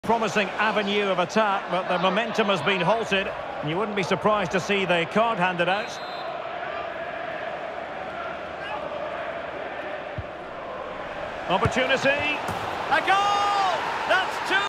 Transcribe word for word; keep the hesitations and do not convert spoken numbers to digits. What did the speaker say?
Promising avenue of attack, but the momentum has been halted. You wouldn't be surprised to see the card handed out. Opportunity. A goal! That's two!